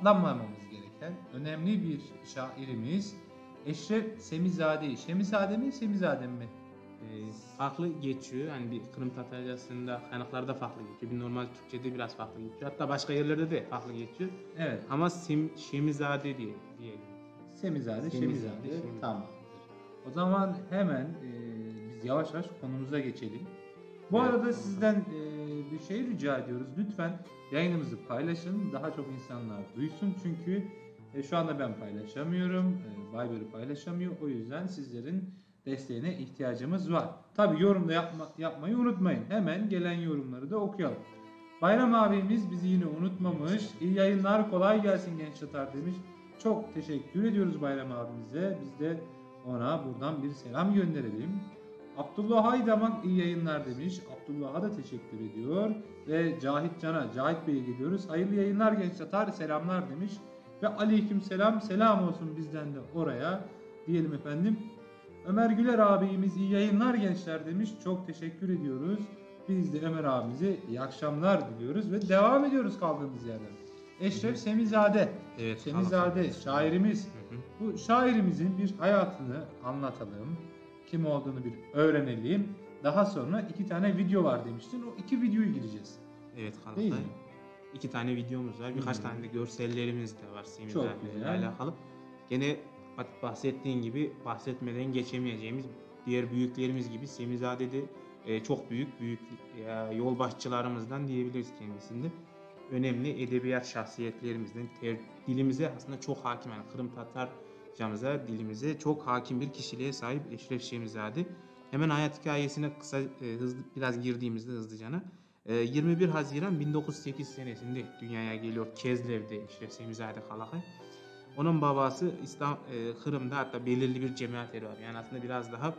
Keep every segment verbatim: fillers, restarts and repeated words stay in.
atlamamamız gereken önemli bir şairimiz Eşref Semizade'yi. Şemizade mi, Semizade mi? Ee, farklı geçiyor. Hani bir Kırım Tatarcasında kaynaklarda farklı geçiyor. Bir normal Türkçe'de biraz farklı geçiyor. Hatta başka yerlerde de farklı geçiyor. Evet. Ama Sem Şemizade diye diyelim. Semizade, Semizade, Şemizade. Şemizade. Tamamdır. O zaman hemen e, biz yavaş yavaş konumuza geçelim. Bu Evet, arada tamam. sizden e, bir şey rica ediyoruz. Lütfen yayınımızı paylaşın. Daha çok insanlar duysun. Çünkü e, şu anda ben paylaşamıyorum. E, Viber'ı paylaşamıyor. O yüzden sizlerin desteğine ihtiyacımız var. Tabi yorumda yapma, yapmayı unutmayın. Hemen gelen yorumları da okuyalım. Bayram abimiz bizi yine unutmamış. İyi yayınlar, kolay gelsin genç Tatar demiş. Çok teşekkür ediyoruz Bayram abimize. Biz de ona buradan bir selam gönderelim. Abdullah Haydaman iyi yayınlar demiş. Abdullah'a da teşekkür ediyor. Ve Cahit Can'a, Cahit Bey'e gidiyoruz. Hayırlı yayınlar genç Tatar, selamlar demiş. Ve aleyküm selam, selam olsun bizden de oraya diyelim efendim. Ömer Güler abimiz iyi yayınlar gençler demiş. Çok teşekkür ediyoruz. Biz de Ömer abimize iyi akşamlar diliyoruz ve devam ediyoruz kaldığımız yerden. Eşref Semizade. Evet, Semizade şairimiz. Hı hı. Bu şairimizin bir hayatını anlatalım. Kim olduğunu bir öğrenelim. Daha sonra iki tane video var demiştin. O iki videoyu gireceğiz. Evet Değil kanka. mi? İki tane videomuz var. Birkaç Hı. tane de görsellerimiz de var Semizade ile güzel. alakalı. Gene bahsettiğin gibi bahsetmeden geçemeyeceğimiz diğer büyüklerimiz gibi Semizade de e, çok büyük büyük e, yol başçılarımızdan diyebiliriz kendisinde. Önemli edebiyat şahsiyetlerimizden ter, dilimize aslında çok hakim, yani Kırım Tatarcamıza, dilimize çok hakim bir kişiliğe sahip Eşref Semizade. Hemen hayat hikayesine kısa e, hızlı biraz girdiğimizde hızlıcana e, yirmi bir Haziran bin dokuz yüz sekiz senesinde dünyaya geliyor Kezlev'de Eşref Semizade Kalakay. Onun babası İslam e, Kırım'da hatta belirli bir cemaat eri var. Yani aslında biraz daha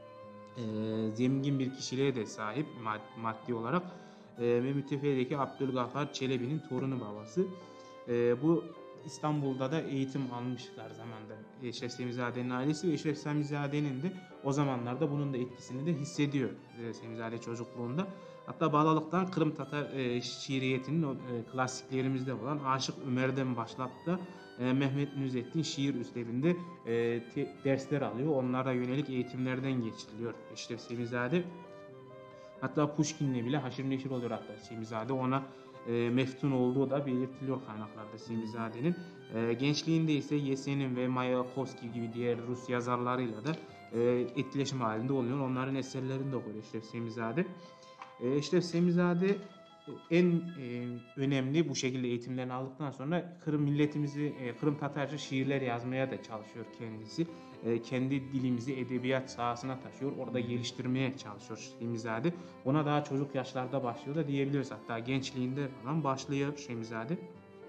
e, zengin bir kişiliğe de sahip mad- maddi olarak. E, ve mütefekkir Abdülgafar Çelebi'nin torunu babası. E, bu İstanbul'da da eğitim almışlar zamanda Eşref Semizade'nin ailesi ve Eşref Semizade'nin de o zamanlarda bunun da etkisini de hissediyor e, Semizade çocukluğunda. Hatta Bağlalık'tan Kırım Tatar e, şiiriyetinin o, e, klasiklerimizde olan Aşık Ömer'den başlayıp da e, Mehmet Nüzettin şiir üslubinde e, te, dersler alıyor. Onlara yönelik eğitimlerden geçiriliyor Eşref Semizade. Hatta Pushkin'le bile haşır neşir oluyor hatta Semizade. Ona e, meftun olduğu da belirtiliyor kaynaklarda Semizade'nin. E, gençliğinde ise Yesenin ve Mayakovski gibi diğer Rus yazarlarıyla da e, etkileşim halinde oluyor. Onların eserlerini de okuyor Eşref Semizade. E, Eşref Semizade en e, önemli bu şekilde eğitimlerini aldıktan sonra Kırım milletimizi, e, Kırım Tatarca şiirler yazmaya da çalışıyor kendisi. E, kendi dilimizi edebiyat sahasına taşıyor. Orada geliştirmeye çalışıyor Şemizade. Ona daha çocuk yaşlarda başlıyor da diyebiliriz. Hatta gençliğinde falan başlıyor Şemizade.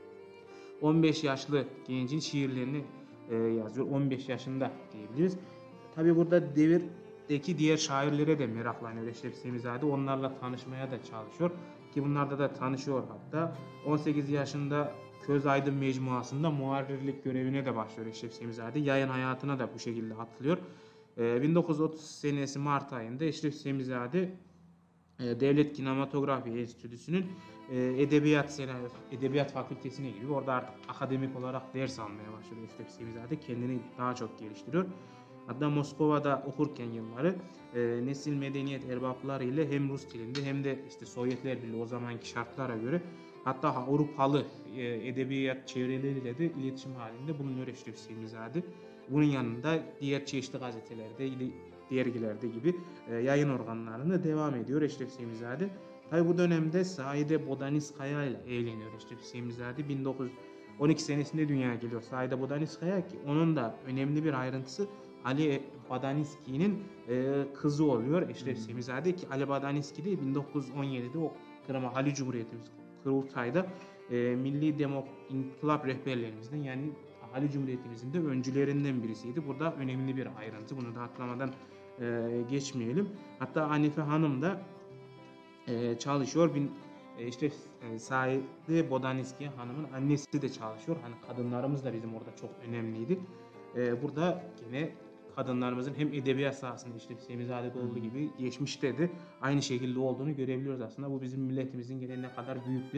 on beş yaşlı gencin şiirlerini e, yazıyor. on beş yaşında diyebiliriz. Tabi burada devirdeki diğer şairlere de meraklanıyor Eşref Semizade. Onlarla tanışmaya da çalışıyor. Ki bunlarda da tanışıyor hatta. on sekiz yaşında Köz Aydın Mecmuası'nda muharrirlik görevine de başlıyor Eşref Semizade. Yayın hayatına da bu şekilde atılıyor. Ee, bin dokuz yüz otuz senesi Mart ayında Eşref Semizade e, Devlet Kinematografi Enstitüsü'nün e, Edebiyat Senaryo, Edebiyat Fakültesine giriyor. Orada artık akademik olarak ders almaya başlıyor Eşref Semizade. Kendini daha çok geliştiriyor. Hatta Moskova'da okurken yılları e, nesil medeniyet erbapları ile hem Rus dilinde hem de işte Sovyetler Birliği o zamanki şartlara göre hatta Avrupalı e, edebiyat çevreleriyle de iletişim halinde bulunuyor Eşref Semizade. Bunun yanında diğer çeşitli gazetelerde, dergilerde gibi e, yayın organlarında devam ediyor Eşref Semizade. Tabi bu dönemde Saide Bodanskaya ile evleniyor Eşref Semizade. bin dokuz yüz on iki senesinde dünyaya geliyor Saide Bodanskaya, ki onun da önemli bir ayrıntısı Ali Badaniski'nin e, kızı oluyor Eşref Semizade, ki Ali Badaniski de bin dokuz yüz on yedide o Kırım Hali Cumhuriyetimiz kurultayda e, Milli Demok İnkılap rehberlerimizden, yani Hali Cumhuriyetimizin de öncülerinden birisiydi. Burada önemli bir ayrıntı. Bunu da atlamadan e, geçmeyelim. Hatta Hanife Hanım da e, çalışıyor. Bin, e, işte e, Saide Bodanski Hanım'ın annesi de çalışıyor. Hani kadınlarımız da bizim orada çok önemliydi. E, burada yine kadınlarımızın hem edebiyat sahasında işte Semizade'de olduğu gibi geçmişte de aynı şekilde olduğunu görebiliyoruz aslında. Bu bizim milletimizin gene ne kadar büyük bir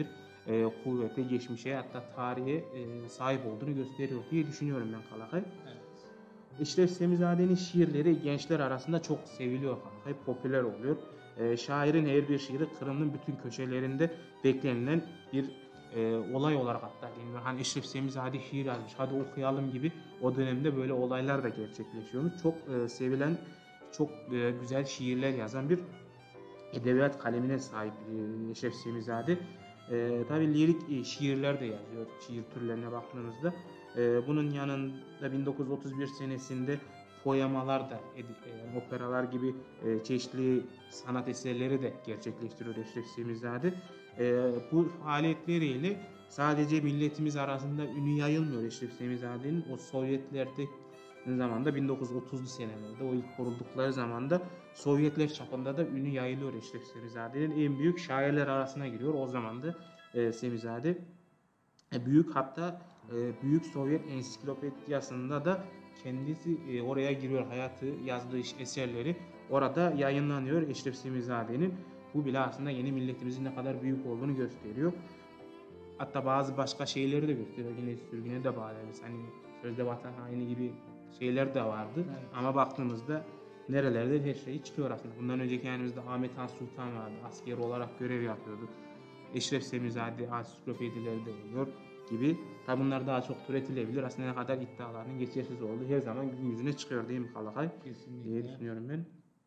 e, kuvvete, geçmişe hatta tarihe e, sahip olduğunu gösteriyor diye düşünüyorum ben Kalakay. Evet. Eşref Semizade'nin şiirleri gençler arasında çok seviliyor, hep popüler oluyor. E, şairin her bir şiiri Kırım'ın bütün köşelerinde beklenilen bir e, olay olarak hatta deniliyor. Hani Eşref Semizade şiir yazmış, hadi okuyalım gibi o dönemde böyle olaylar da gerçekleşiyormuş. Çok e, sevilen, çok e, güzel şiirler yazan bir edebiyat kalemine sahip e, Eşref Semizade. E, tabii lirik e, şiirler de yazıyor şiir türlerine baktığımızda. E, bunun yanında bin dokuz yüz otuz bir senesinde poemalar da, e, operalar gibi e, çeşitli sanat eserleri de gerçekleştiriyor Eşref Semizade. E, bu faaliyetleriyle sadece milletimiz arasında ünü yayılmıyor Eşref Semizade'nin. O Sovyetlerde zamanda bin dokuz yüz otuzlu senelerde o ilk kuruldukları zamanda Sovyetler çapında da ünü yayılıyor Eşref Semizade'nin. En büyük şairler arasına giriyor. O zaman da e, Semizade e, büyük hatta e, Büyük Sovyet Ensiklopediyası'nda da kendisi e, oraya giriyor. Hayatı, yazdığı eserleri orada yayınlanıyor Eşref Semizade'nin. Bu bile aslında yeni milletimizin ne kadar büyük olduğunu gösteriyor. Hatta bazı başka şeyleri de gösteriyor. Yine sürgüne de bağlıyız. Hani sözde vatan haini gibi şeyler de vardı. Evet. Ama baktığımızda nerelerde her şey çıkıyor aslında. Bundan önceki yanımızda Ahmet Han Sultan vardı. Asker olarak görev yapıyordu. Eşref Semizade ansiklopedileri de oluyor gibi. Tabi bunlar daha çok türetilebilir. Aslında ne kadar iddialarının geçersiz olduğu her zaman gün yüzüne çıkıyor değil mi Kalakay? Kesinlikle. Diye düşünüyorum ben.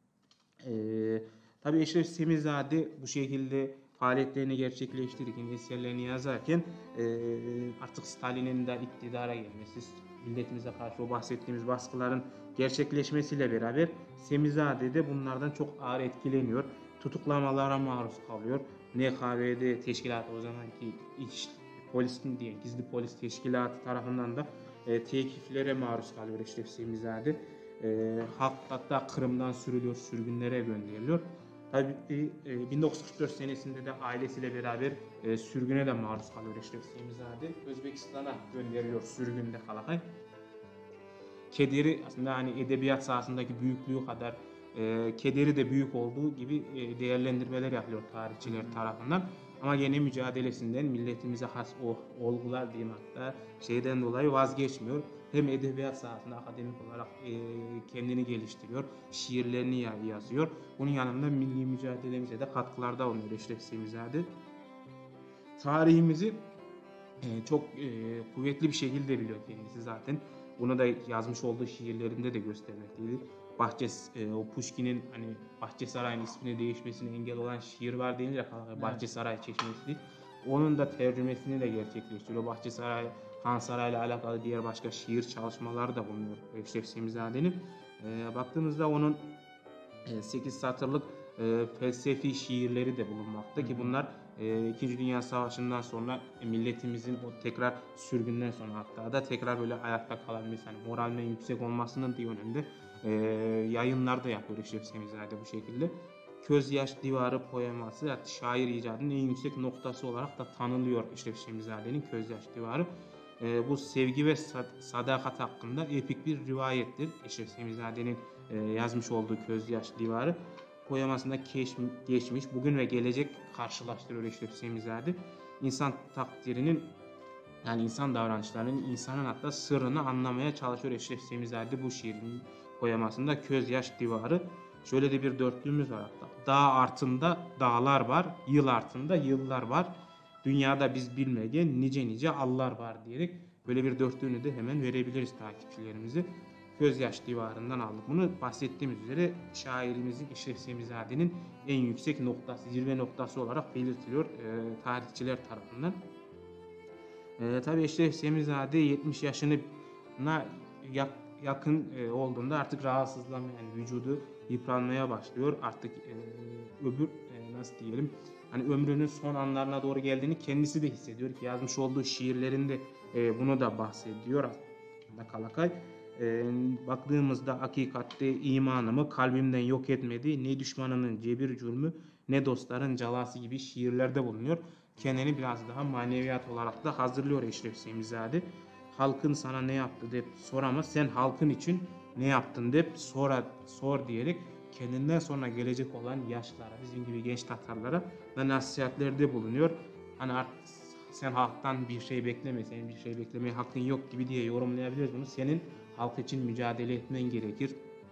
Ee, tabi Eşref Semizade bu şekilde faaliyetlerini gerçekleştirirken, eserlerini yazarken e, artık Stalin'in de iktidara gelmesi, milletimize karşı o bahsettiğimiz baskıların gerçekleşmesiyle beraber Semizade de bunlardan çok ağır etkileniyor. Tutuklamalara maruz kalıyor. N K V D teşkilatı, o zamanki iç polis diye gizli polis teşkilatı tarafından da e, tekiflere maruz kalıyor Eşref Semizade. E, halk hatta Kırım'dan sürülüyor, sürgünlere gönderiliyor. Tabii e, bin dokuz yüz kırk dört senesinde de ailesiyle beraber e, sürgüne de maruz kalıyor Eşref Semizade. Özbekistan'a gönderiliyor sürgünde Kalakay. Kederi aslında hani edebiyat sahasındaki büyüklüğü kadar e, kederi de büyük olduğu gibi e, değerlendirmeler yapılıyor tarihçiler tarafından. Ama gene mücadelesinden milletimize has o olgular diyeyim hatta şeyden dolayı vazgeçmiyor. Hem edebiyat sahasında akademik olarak e, kendini geliştiriyor, şiirlerini yazıyor. Bunun yanında milli mücadelemize de katkılarda bulunuyor Eşref Semizade. Tarihimizi e, çok e, kuvvetli bir şekilde biliyor kendisi zaten. Bunu da yazmış olduğu şiirlerinde de göstermekteydi. Bahçe, e, o Pushkin'in hani Bahçesaray'ın ismini değişmesine engel olan şiir var değil ya, evet. Bahçesaray Çeşmesi. Onun da tercümesini de gerçekleştiriyor. Bahçesaray, Han Saray'la alakalı diğer başka şiir çalışmaları da bulunuyor Eşref Semizade'nin. E, baktığımızda onun e, sekiz satırlık e, felsefi şiirleri de bulunmakta. Hı-hı. Ki bunlar e, İkinci Dünya Savaşı'ndan sonra e, milletimizin o tekrar sürgünden sonra hatta da tekrar böyle ayakta kalabilmesi, hani moralmen yüksek olmasının yönünde e, yayınlar da yapıyor Eşref Semizade bu şekilde. Közyaş Divarı poeması hatta şair icadının en yüksek noktası olarak da tanınıyor Eşref Semizade'nin Közyaş Divarı. E, bu sevgi ve sadakat hakkında epik bir rivayettir. Eşref Semizade'nin e, yazmış olduğu Közyaş Divarı poemasında geçmiş, bugün ve gelecek karşılaştırıyor Eşref Semizade. İnsan takdirinin, yani insan davranışlarının, insanın hatta sırrını anlamaya çalışıyor Eşref Semizade bu şiirin poemasında Közyaş Divarı. Şöyle de bir dörtlüğümüz var hatta. Dağ artında dağlar var, yıl artında yıllar var. Dünyada biz bilmegen nice nice allar var diyerek böyle bir dörtlüğünü de hemen verebiliriz takipçilerimize. Közyaş Divarı'ndan aldık. Bunu bahsettiğimiz üzere şairimizin Eşref Semizade'nin en yüksek noktası, zirve noktası olarak belirtiliyor e, tarihçiler tarafından. E, tabii Eşref Semizade yetmiş yaşına yak, yakın e, olduğunda artık rahatsızlanma, yani vücudu yıpranmaya başlıyor. Artık e, öbür e, nasıl diyelim, hani ömrünün son anlarına doğru geldiğini kendisi de hissediyor ki yazmış olduğu şiirlerinde e, bunu da bahsediyor aslında Kalakay. E, baktığımızda hakikatte imanımı kalbimden yok etmedi, ne düşmanının cebir cürmü ne dostların calası gibi şiirlerde bulunuyor. Kendini biraz daha maneviyat olarak da hazırlıyor Eşref Semizade. Halkın sana ne yaptı deyip sor ama sen halkın için ne yaptın deyip sonra sor diyerek kendinden sonra gelecek olan yaşlara, bizim gibi genç Tatarlara da nasihatlerde bulunuyor. Hani sen halktan bir şey bekleme, senin bir şey beklemeye hakkın yok gibi diye yorumlayabiliriz bunu. Senin halk için mücadele etmen gerekir.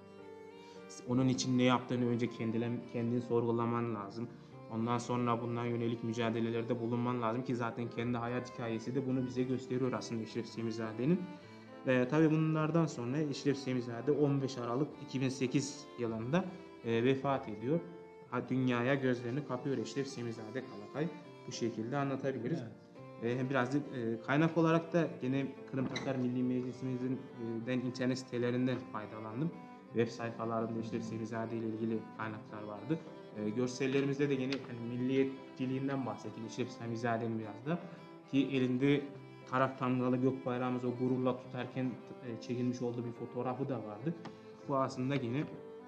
Onun için ne yaptığını önce kendin, kendin sorgulaman lazım. Ondan sonra bundan yönelik mücadelelerde bulunman lazım ki zaten kendi hayat hikayesi de bunu bize gösteriyor aslında Eşref Semizade'nin. Ve tabii bunlardan sonra Eşref Semizade on beş Aralık iki bin sekiz yılında e, vefat ediyor. Ha, dünyaya gözlerini kapıyor Eşref Semizade Kalakay. Bu şekilde anlatabiliriz. Evet. E, birazcık e, kaynak olarak da yine Kırım Tatar Milli Meclisimizin e, internet sitelerinden faydalandım. Web sayfalarında Eşref Semizade ile ilgili kaynaklar vardı. E, görsellerimizde de yine hani, milliyetçiliğinden bahsettik Eşref Semizade'nin biraz da. Ki elinde taraf tamgalı gök bayrağımız o gururla tutarken e, çekilmiş olduğu bir fotoğrafı da vardı. Bu aslında yine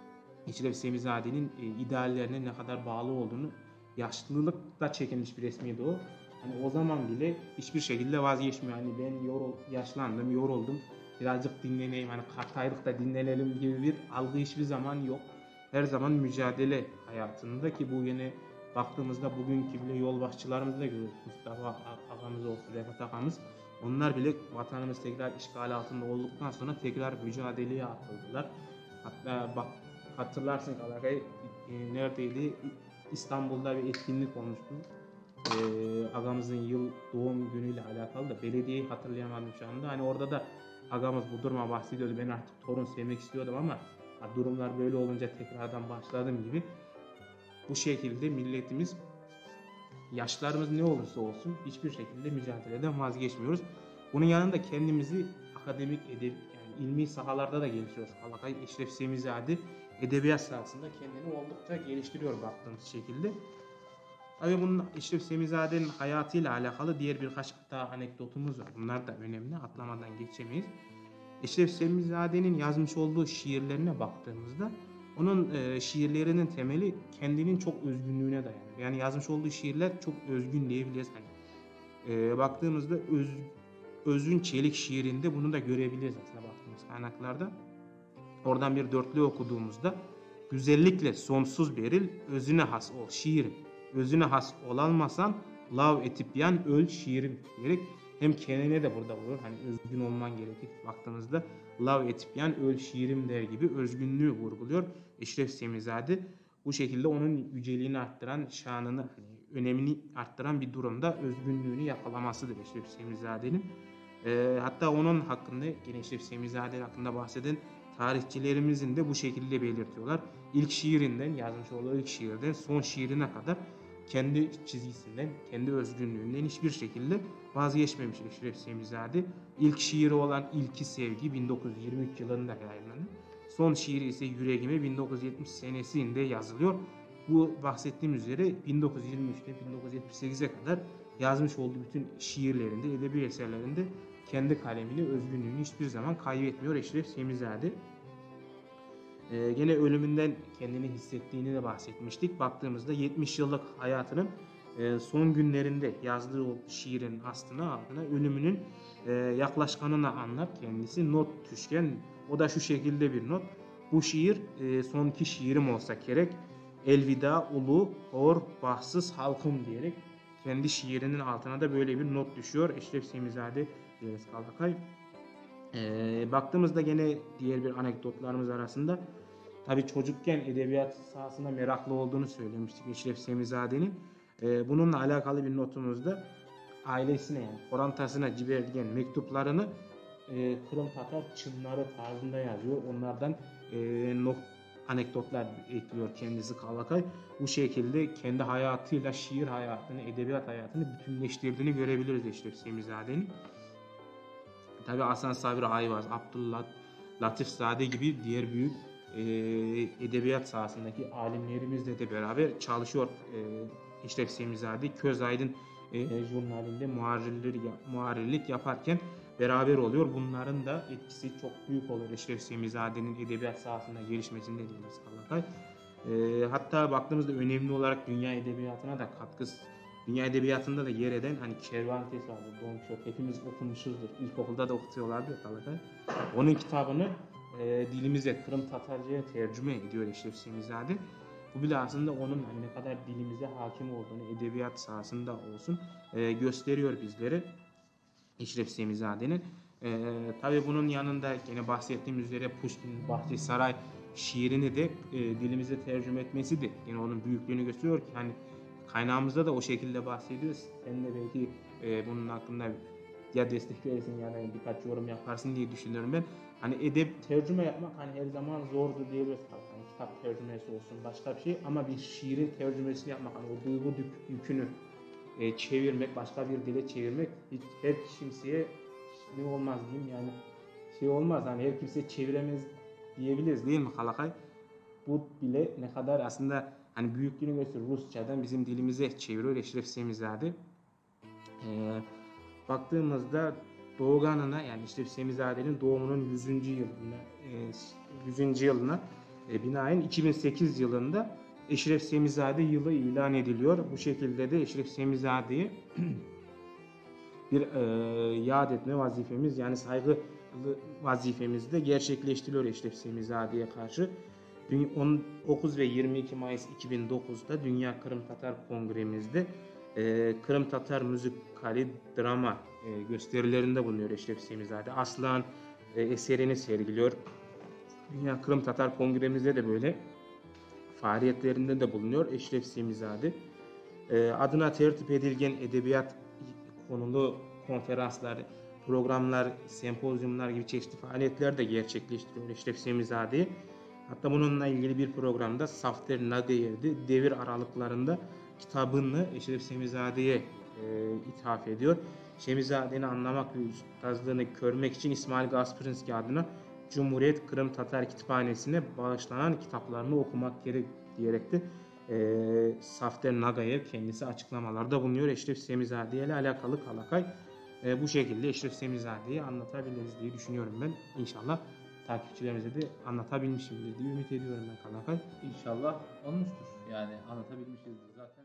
Eşref Semizade'nin e, ideallerine ne kadar bağlı olduğunu, yaşlılıkta çekilmiş bir resmiydi o. Hani o zaman bile hiçbir şekilde vazgeçmiyor. Hani ben yorul, yaşlandım, yoruldum. Birazcık dinleneyim, hani kartaylık da dinlenelim gibi bir algı hiçbir zaman yok. Her zaman mücadele hayatında ki bu yine baktığımızda bugünkü bile yolbaşçılarımızı da görüyoruz. Mustafa ağamız olsun, Refat ağamız. Onlar bile vatanımız tekrar işgal altında olduktan sonra tekrar mücadeleye atıldılar. Hatta bak hatırlarsın Kalakay e, neredeydi? İstanbul'da bir etkinlik olmuştu. E, ağamızın yıl doğum günüyle alakalı da belediyeyi hatırlayamadım şu anda. Hani orada da ağamız bu duruma bahsediyordu. Ben artık torun sevmek istiyordum ama durumlar böyle olunca tekrardan başladım gibi. Bu şekilde milletimiz yaşlarımız ne olursa olsun hiçbir şekilde mücadeleden vazgeçmiyoruz. Bunun yanında kendimizi akademik, edebi, yani ilmi sahalarda da geliştiriyoruz. Kalakay Eşref Semizade edebiyat sahasında kendini oldukça geliştiriyor baktığımız şekilde. Tabii bunun Eşref Semizade'nin hayatıyla alakalı diğer birkaç daha anekdotumuz var. Bunlar da önemli, atlamadan geçemeyiz. Eşref Semizade'nin yazmış olduğu şiirlerine baktığımızda onun e, şiirlerinin temeli kendinin çok özgünlüğüne dayanıyor. Yani yazmış olduğu şiirler çok özgün diyebiliriz. Hani, e, baktığımızda öz, Özün Çelik şiirinde bunu da görebiliriz aslında baktığımız kaynaklarda. Oradan bir dörtlü okuduğumuzda güzellikle sonsuz beril özüne has ol şiirim. Özüne has olalmasan lav etip yan öl şiirim diyerek hem kendine de burada vurur. Hani özgün olman gerekir. Baktığımızda lav etip yan öl şiirim der gibi özgünlüğü vurguluyor Eşref Semizade. Bu şekilde onun yüceliğini arttıran, şanını, hani önemini arttıran bir durumda özgünlüğünü yakalamasıdır Eşref Semizade'nin. E, hatta onun hakkında, yine Eşref Semizade hakkında bahseden tarihçilerimizin de bu şekilde belirtiyorlar. İlk şiirinden, yazmış olduğu ilk şiirden son şiirine kadar kendi çizgisinden, kendi özgünlüğünden hiçbir şekilde vazgeçmemiş Eşref Semizade. İlk şiiri olan İlki Sevgi bin dokuz yüz yirmi üç yılında yayınlandı. Son şiiri ise Yüreğime bin dokuz yüz yetmiş senesinde yazılıyor. Bu bahsettiğim üzere bin dokuz yüz yirmi üçte bin dokuz yüz yetmiş sekize kadar yazmış olduğu bütün şiirlerinde, edebi eserlerinde kendi kalemini, özgünlüğünü hiçbir zaman kaybetmiyor Eşref Semizade. Ee, gene ölümünden kendini hissettiğini de bahsetmiştik. Baktığımızda yetmiş yıllık hayatının e, son günlerinde yazdığı o şiirin aslına adına ölümünün e, yaklaşkanını anlar kendisi. Not düşken, o da şu şekilde bir not. Bu şiir e, son iki şiirim olsa gerek. Elvida ulu, hor, bahtsız halkım diyerek kendi şiirinin altına da böyle bir not düşüyor Eşref Semizade diyeriz Kalakay. Ee, baktığımızda gene diğer bir anekdotlarımız arasında tabii çocukken edebiyat sahasına meraklı olduğunu söylemiştik Eşref Semizade'nin. Ee, bununla alakalı bir notumuzda ailesine, yani Korantasına ciberdiğin mektuplarını e, Kırım Tatar çınları tarzında yazıyor. Onlardan e, not, anekdotlar ekliyor kendisi Kalakay. Bu şekilde kendi hayatıyla şiir hayatını, edebiyat hayatını bütünleştirdiğini görebiliriz Eşref Semizade'nin. Tabii Hasan Sabri Ayvaz, Abdullah Latifzade gibi diğer büyük e, edebiyat sahasındaki alimlerimizle de beraber çalışıyor e, Eşref Semizade. Köz Aydın e, jurnalinde muharrirlik, muharrirlik yaparken beraber oluyor. Bunların da etkisi çok büyük olur Eşref Semizade'nin edebiyat sahasında gelişmesinde diyoruz Kalakay. E, hatta baktığımızda önemli olarak dünya edebiyatına da katkısı, dünya edebiyatında da yer eden hani Cervantes vardı, Don Quixote, hepimiz okumuşuzdur. İlkokulda da okutuyorlardı ya Kalakay. Onun kitabını e, dilimize, Kırım Tatarca'ya tercüme ediyor Eşref Semizade. Bu bile aslında onun hani ne kadar dilimize hakim olduğunu, edebiyat sahasında olsun e, gösteriyor bizlere Eşref Semizade'nin. E, tabii bunun yanında yine bahsettiğim üzere Pushkin Bahçesaray şiirini de e, dilimize tercüme etmesi de yine onun büyüklüğünü gösteriyor ki hani kaynağımızda da o şekilde bahsediyoruz. Sen de belki e, bunun hakkında ya destek verirsin ya da birkaç yorum yaparsın diye düşünüyorum ben. Hani edep tercüme yapmak hani her zaman zordu diyebiliriz. Hani kitap tercümesi olsun başka bir şey ama bir şiirin tercümesini yapmak hani o duygu yükünü e, çevirmek, başka bir dile çevirmek hiç her kimseye ne olmaz diyeyim yani şey olmaz hani her kimse çeviremez diyebiliriz değil mi Kalakay? Bu bile ne kadar aslında hani büyüklüğünü gösteriyor. Rusçadan bizim dilimize çeviriyor Eşref Semizade. Ee, baktığımızda doğuganına yani Eşref Semizade'nin doğumunun yüzüncü yılına e, yüzüncü yılına e, binaen iki bin sekiz yılında Eşref Semizade yılı ilan ediliyor. Bu şekilde de Eşref Semizade'yi bir e, yad etme vazifemiz yani saygı vazifemizi de gerçekleştiriyor Eşref Semizade'ye karşı. on dokuz ve yirmi iki Mayıs iki bin dokuzda Dünya Kırım Tatar Kongremizde e, Kırım Tatar müzikali drama e, gösterilerinde bulunuyor Eşref Semizade. Aslan e, eserini sergiliyor. Dünya Kırım Tatar Kongremizde de böyle faaliyetlerinde de bulunuyor Eşref Semizade. E, adına tertip edilgen edebiyat konulu konferanslar, programlar, sempozyumlar gibi çeşitli faaliyetler de gerçekleştiriyor Eşref Semizade'yi. Hatta bununla ilgili bir programda Safter Nagayev'de devir aralıklarında kitabını Eşref Semizade'ye e, ithaf ediyor. Semizade'nin anlamak ve üstazlığını görmek için İsmail Gasprinski adına Cumhuriyet Kırım Tatar Kütüphanesi'ne bağışlanan kitaplarını okumak gerek diyerekti. E, Safter Nagayev kendisi açıklamalarda bulunuyor Eşref Semizade ile alakalı Kalakay. E, bu şekilde Eşref Semizade'yi anlatabiliriz diye düşünüyorum ben. İnşallah takipçilerimize de anlatabilmişimdir diye ümit ediyorum ben Kalakay. İnşallah olmuştur. Yani anlatabilmişizdir zaten.